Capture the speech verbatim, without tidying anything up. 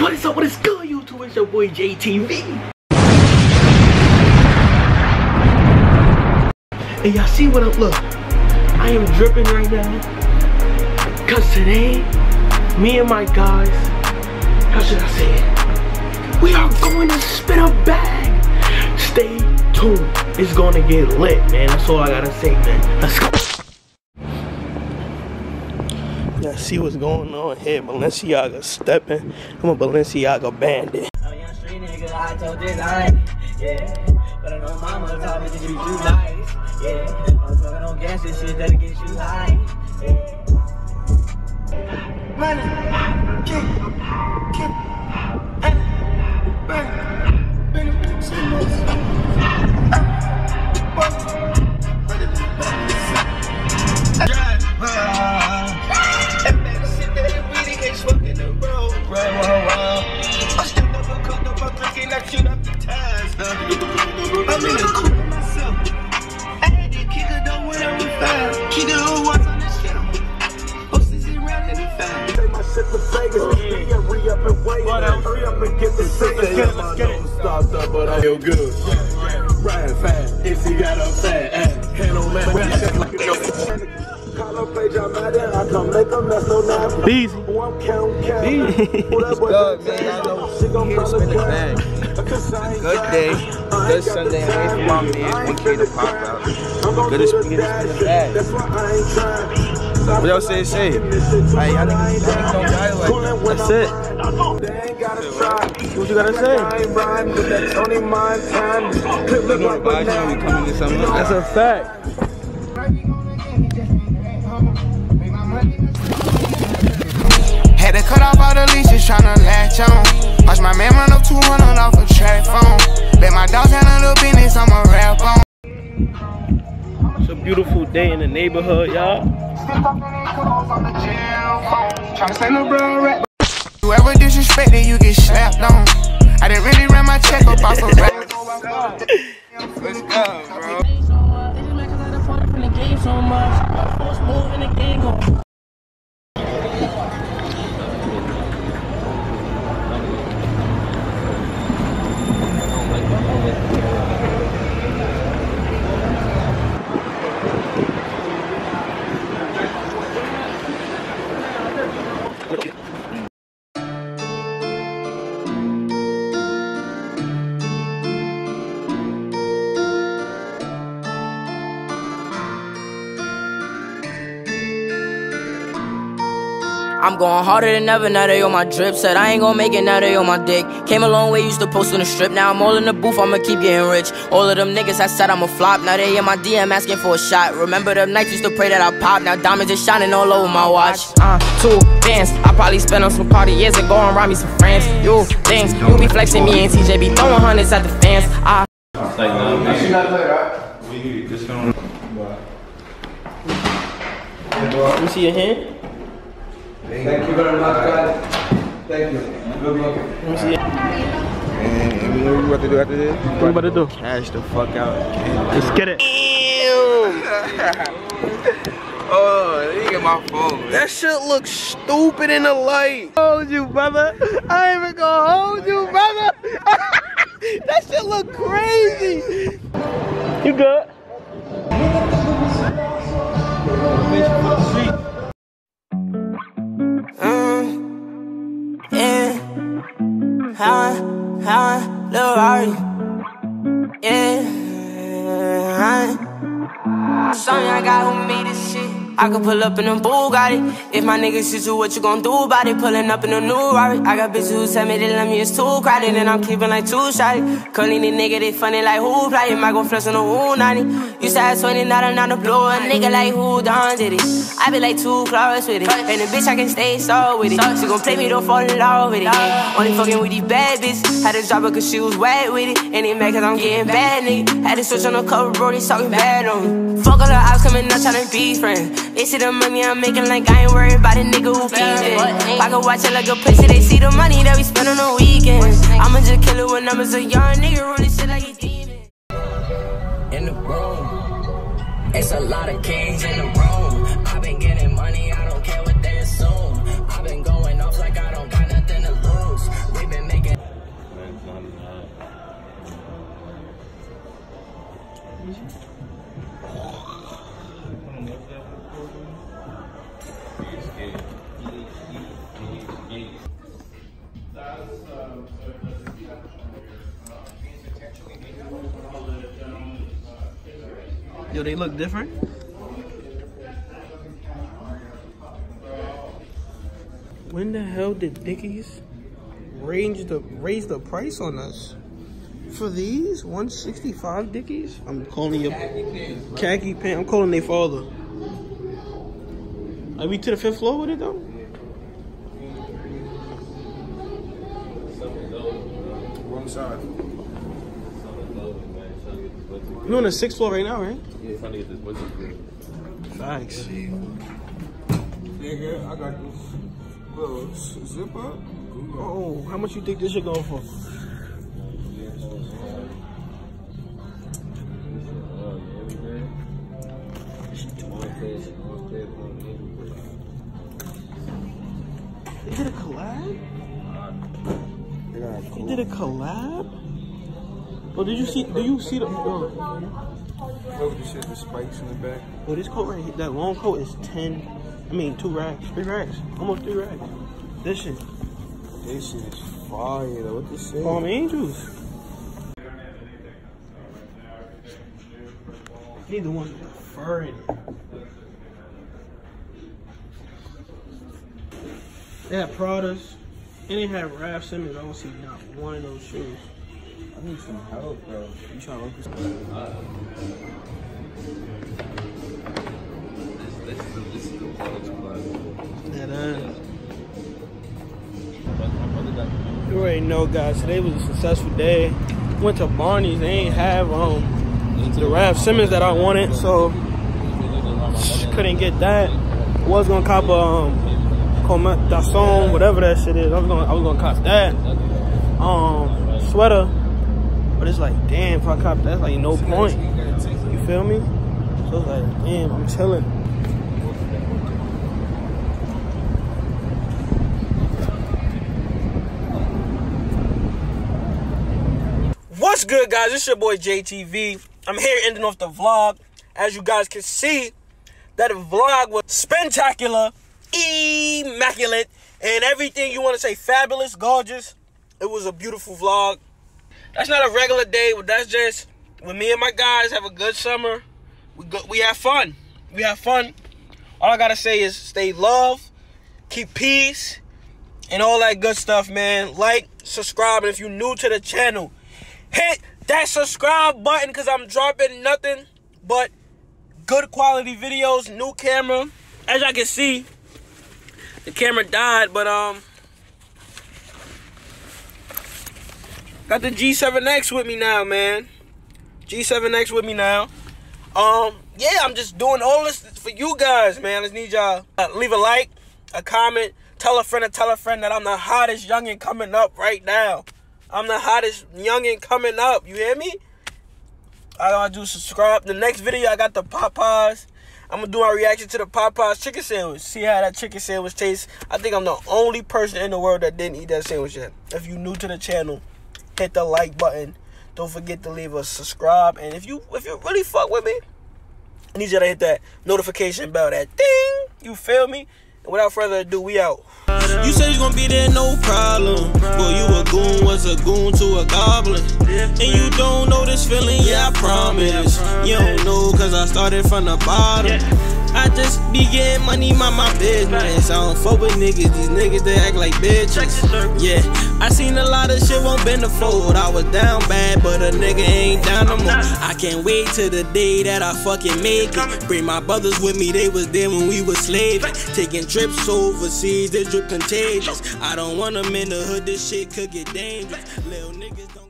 What is up? What is good, YouTube? It's your boy J T V. And y'all see what I'm, look, I am dripping right now. Cause today, me and my guys, how should I say it? We are going to spin a bag. Stay tuned. It's gonna get lit, man. That's all I gotta say, man. Let's go. Y'all see what's going on here. Balenciaga stepping. I'm a Balenciaga bandit. I'm a young street nigga, I told this I ain't, yeah. But I know mama told me to treat you nice, yeah. I'm smoking on gas and shit that'll get you high, yeah. Money, kick, kick, burn, burn, I'm in the cool myself. I had to kick her though when I was five. She the who was on this shit. Posters around in the five. Take my shit to Vegas. Yeah, re up and wait. Hurry up and get the six. Let's get it, let's get it. Start up, but I feel good. Riding fast. If you got up fast. Hand on man. Call up page, I'm out there. I come make a mess on that. Easy. One count, count. Easy. What's good, man? I know. She gon' come spin the bag. Good day, good Sunday, away from my man, one K to pop out. Good to spin the bag. What y'all say, say? Hey, y'all niggas don't die like that. That's it. What you gotta say? That's a fact. Had to cut off all the leashes, tryna latch on. Watch my man run up two hundred off a track phone. Let my dogs handle the business, I'ma rap on. It's a beautiful day in the neighborhood, y'all. You ever disrespect it, you get slapped on. I didn't really run my check up off a rap. Let's go, bro. I'm going harder than ever, now they on my drip. Said I ain't gonna make it, now they on my dick. Came a long way, used to post on the strip. Now I'm all in the booth, I'ma keep getting rich. All of them niggas I said I'ma flop. Now they in my D M asking for a shot. Remember them nights used to pray that I pop. Now diamonds is shining all over my watch. Uh, two bands, I probably spent on some party years ago and rob me some friends. You things, you be flexing me and T J be throwing hundreds at the fans. I Let me see your hand. Thank you very much, guys. Thank you. Good luck. Let me see it. And you know what you about to do after this? What you about to do? Cash the fuck out. Let's get it. Oh, look at my phone. That shit looks stupid in the light. Hold you, brother. I ain't even gonna hold you, brother. That shit look crazy. You good? Huh, huh, Lil Rari, yeah, huh. Something I got who made this shit. I could pull up in a Bugatti. If my niggas hit you, what you gon' do about it? Pulling up in a new Rari. I got bitches who tell me they love me, it's too crowded. And I'm keeping like two shotty. Curly the nigga, they funny like who play? Might go flex on the who ninety. Used to have twenty, now I'm not a blow. A nigga like who done did it? I be like too close with it. And the bitch I can stay so with it. She gon' play me, don't fall in love with it. Yeah. Only fucking with these bad bitches. Had to drop her cause she was wet with it. And it mad cause I'm getting bad, nigga. Had to switch on the cover, bro, they talking bad on me. Fuck all the ops coming up tryna be friends. They see the money I'm making like I ain't worried about a nigga who feeds it. I can watch it like a pussy, they see the money that we spend on the weekends. I'ma just kill it when I'm a young nigga running shit like a demon. In the room, it's a lot of kings in the room. I've been getting money, I don't care what they assume. I've been going off like I don't got nothing to lose. Yo, they look different. When the hell did Dickies range the raise the price on us for these one sixty-five Dickies? I'm calling you khaki pants. I'm calling their father. Are we to the fifth floor with it though? Wrong side. We're on the sixth floor right now, right? Yeah, trying to get this budget through. Facts. Nigga, I got this little zip up. Oh, how much you think this should go for? They did a collab? They did a collab? Oh, did you see? Do you see the? Oh, Look, this shit, the spikes in the back. oh, this coat right here, that long coat is ten. I mean, two racks, three racks, almost three racks. This shit. This shit is fire. What this shit? Palm Angels. Need the one with the fur in it. They had Pradas, and they had Raf Simmons. I don't see not one of those shoes. I need some help, bro. You trying to look for stuff? This, this, is, this is the college class. That uh. You already know, guys. Today was a successful day. Went to Barney's. They ain't have um the Raf Simmons that I wanted, so couldn't get that. Was gonna cop a um Dasson, whatever that shit is. I was gonna I was gonna cop that um sweater, but it's like, damn, if I cop that, it's like no point. You feel me? So it's like, damn, I'm chilling. What's good, guys? It's your boy J T V. I'm here ending off the vlog. As you guys can see, that vlog was spectacular, immaculate, and everything you want to say, fabulous, gorgeous. It was a beautiful vlog. That's not a regular day, but that's just when me and my guys have a good summer. We go, we have fun. We have fun. All I gotta say is stay love, keep peace, and all that good stuff, man. Like, subscribe, and if you're new to the channel, hit that subscribe button, because I'm dropping nothing but good quality videos, new camera. As y'all can see, the camera died, but um, got the G seven X with me now, man. G seven X with me now. Um, yeah, I'm just doing all this for you guys, man. I just need y'all uh, leave a like, a comment, tell a friend, or tell a friend that I'm the hottest youngin' coming up right now. I'm the hottest youngin' coming up. You hear me? I gotta do subscribe. The next video, I got the Popeyes. I'm gonna do my reaction to the Popeyes chicken sandwich. See how that chicken sandwich tastes. I think I'm the only person in the world that didn't eat that sandwich yet. If you're new to the channel, hit the like button. Don't forget to leave a subscribe. And if you if you really fuck with me, I need you to hit that notification bell, that ding. You feel me? And without further ado, we out. You say you gonna be there, no problem. Boy, you a goon, was a goon to a goblin. And you don't know this feeling, yeah, I promise. You don't know, cause I started from the bottom. I just be getting money, mind my business. I don't fuck with niggas, these niggas, they act like bitches. Yeah, I seen a lot of shit, won't bend the fold. I was down bad, but a nigga ain't down no more. I can't wait till the day that I fucking make it. Bring my brothers with me, they was there when we was slaving. Taking trips overseas, they drip contagious. I don't want them in the hood, this shit could get dangerous. Little niggas don't